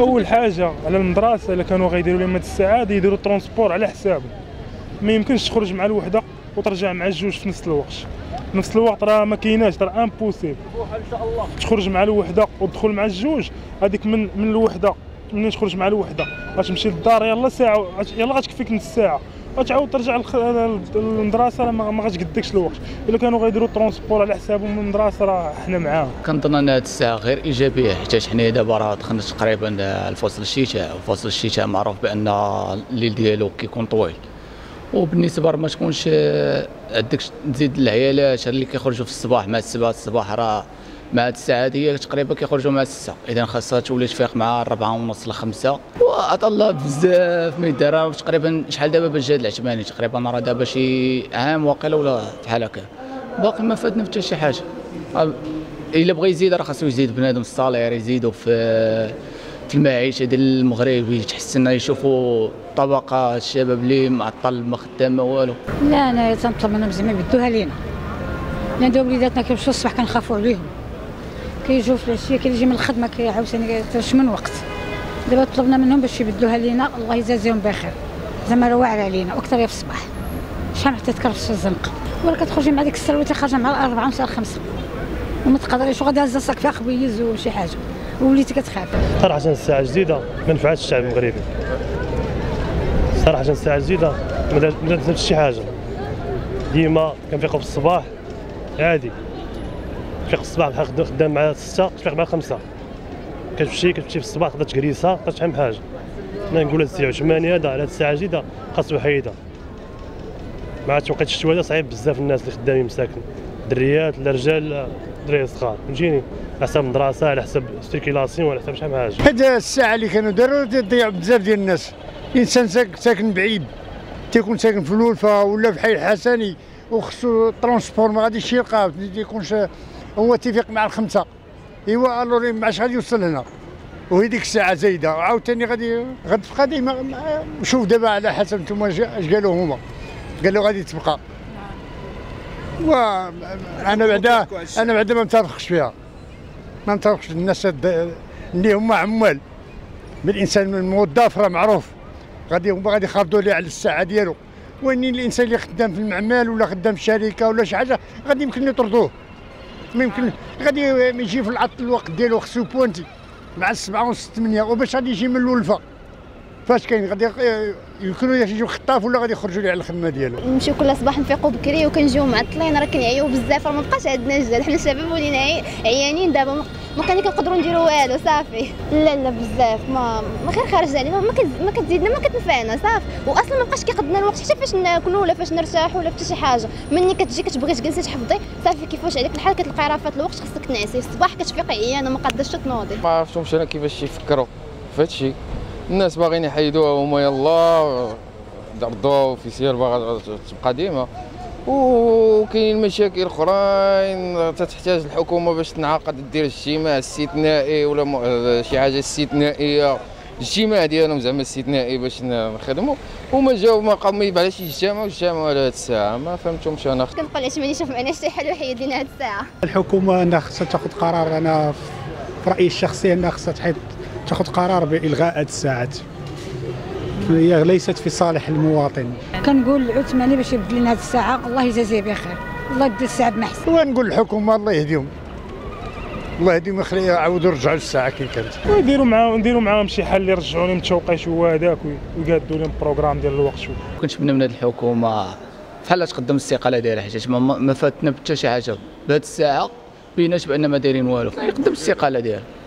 اول حاجه على المدرسه الا كانوا غيديروا لهم هاد الساعات يديروا الترونسبور على حسابهم. ما يمكنش تخرج مع الوحده وترجع مع الجوج في نفس الوقت. نفس الوقت راه ما كايناش، راه امبوسيبل تخرج مع الوحده وتدخل مع الجوج. هذيك من الوحده منين تخرج مع الوحده غتمشي للدار يلا ساعه، يلا غتكفيك نص ساعه غتعاود ترجع للمدرسه، راه ما غتقدكش الوقت. الا كانوا غيديروا الترونسبور على حسابهم من المدرسه راه حنا معاهم. كنظن ان هذه الساعه غير ايجابيه، حيت حنا دابا راه دخلنا تقريبا لفصل الشتاء، وفصل الشتاء معروف بان الليل ديالو كيكون طويل، وبالنسبه ما تكونش عندك تزيد العيالات اللي كيخرجوا في الصباح مع الصباح راه مع هاد الساعه هذه تقريبا كيخرجوا مع 6، اذا خاصها تولي تفيق مع 4:30 ل 5. وعطا الله بزاف ما يدار. تقريبا شحال دابا باش جا العثماني تقريبا راه دابا شي عام واقيلا ولا بحال هكا، باقي ما فادنا حتى شي حاجه. الا بغى يزيد راه خاصو يزيد بنادم الصالير، يزيدوا في المعيشه ديال المغرب، يتحسن يشوفوا طبقه الشباب اللي معطل ما خدام ما والو. لا انا تنطلب منهم زعما يبدوها لينا، لان دابا وليداتنا كيمشيو الصباح كنخافوا عليهم، كيجيو في العشيه كيجي من الخدمه عاوتاني تاش من وقت. دابا طلبنا منهم باش يبدلوها لينا، الله يجازيهم بخير، زعما راه واعر علينا واكثر في الصباح. شحال حتى تكرفس في الزنقه ولا كتخرجي مع ديك السرويته خارجه مع 4 ونص 5 وما تقدريش، وغادي هازه صاك فيها خبيز وشي حاجه ووليتي كتخاف. صراحه الساعه جديده ما نفعتش الشعب المغربي. صراحه الساعه جديده ما درت شي حاجه. ديما كنفيقوا في الصباح عادي، تفيق في الصباح بحال خدام مع 6 تفيق مع 5، كتمشي في الصباح تقدر تكريسها تقدر تفهم حاجه. انا نقول هاد السي عثماني هذا على هاد الساعه جديده خاصو يحيدها. ما عادش وقيت الشتوى هذا صعيب بزاف الناس اللي خدامين مساكن، دريات لا رجال دراري صغار، فهمتيني، على حساب المدرسه على حساب ستيكيلاسيون على حساب شحال من حاجه. هاد الساعه اللي كانوا داروا تضيع بزاف ديال الناس. الانسان ساكن بعيد، تيكون ساكن في الولفه ولا في حي الحسني وخصو الترونسبور ما غاديش يلقاه، ما تيكونش هو تيفيق مع الخمسه، ايوا الوري ما عادش غادي يوصل هنا وهذيك الساعه زايده وعاوتاني غتبقى ديما. شوف دابا على حسب نتوما اش قالوا هما، قالوا غادي تبقى. انا بعدا ما متفقش فيها، ما متفقش. الناس اللي هما عمال بالانسان الموظف راه معروف هما غادي يخافضوا ليه على الساعه ديالو، وين الانسان اللي خدام في المعمل ولا خدام في شركه ولا شي حاجه غادي يمكن يطردوه، ما يمكن غادي يجي في الوقت ديالو خصو بوانتي مع 7 ونص 8، وباش غادي يجي من الولفه فاش كاين غادي يمكنوا يجيو خطاف ولا غادي يخرجوا ليه على الخدمه ديالو. نمشيو كل صباح نفيقوا بكري وكنجيو معطلين، راه كنعياو بزاف، راه ما بقاش عندنا جهد، حنا الشباب ولينا عيانين دابا، ما كنقدروا نديروا والو صافي. لا بزاف ما غير خارج علينا، ما كتزيدنا ما كتنفعنا صافي، واصلا ما بقاش كيقدنا الوقت حتى فاش ناكلوا ولا فاش نرتاحوا ولا حتى شي حاجه. مني كتجي كتبغي تجلسي تحفظي صافي كيفاش عليك الحال كتلقاي راه فات الوقت خصك تنعسي. الصباح كتفيقي عيانه ما قاداش تنوضي. ما عرفتهمش انا كيفاش يفكروا في هادشي. الناس باغيين يحيدوها هما، يلا ضربوا في سير باغا تبقى ديما، وكاين مشاكل اخرين تحتاج الحكومه باش تنعقد دير اجتماع استثنائي ولا شي حاجه استثنائيه، الاجتماع ديالهم زعما استثنائي باش نخدموا، وما جاو ما قاموا يبعثوا شي اجتماع على هاد الساعه. ما فهمتهمش انا. كنبقى العثماني يشوف معنا شي حل ويحيد لنا هاد الساعه. الحكومه انها خصها تاخذ قرار، انا في رايي الشخصي انها خصها تاخذ قرار بالغاء هاد الساعات، هي ليست في صالح المواطن. كنقول العثماني باش يبدل لنا هاد الساعه، الله يجازيه بخير، الله يبدل الساعه بمحسن. ونقول الحكومه الله يهديهم، الله يهديهم يخليهم يعاودوا يرجعوا للساعه كي كانت، ونديروا معاهم شي حل اللي يرجعوا لهم التوقيت هو هذاك ويقادوا لهم البروغرام ديال الوقت. كنتمنى من هذه الحكومه بحال تقدم الاستقاله ديالها، حيت ما فاتنا حتى شي حاجه بهذه الساعه، بيناش بان ما دايرين والو، يقدم الاستقاله ديالها.